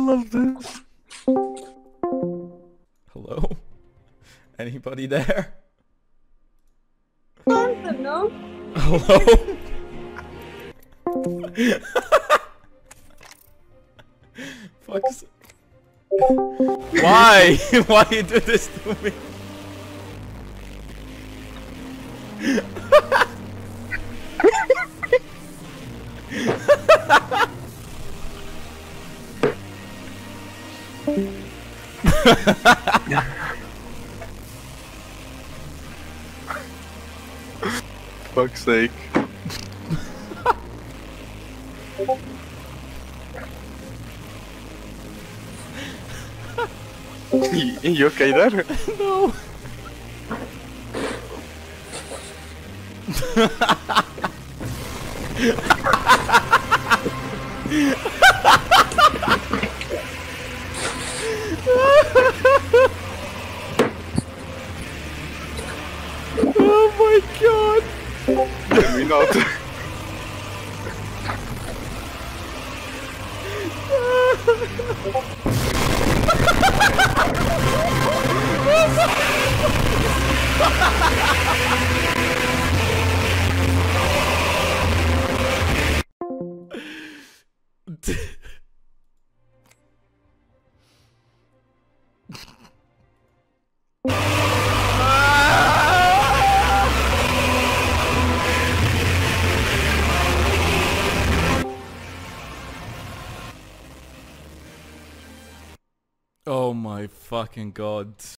love this. Hello? Anybody there? I don't know. Hello? Fuck's... Why? Why you do this to me? Fuck's sake. You okay there? No. Oh my god. Can we not? Oh my fucking god.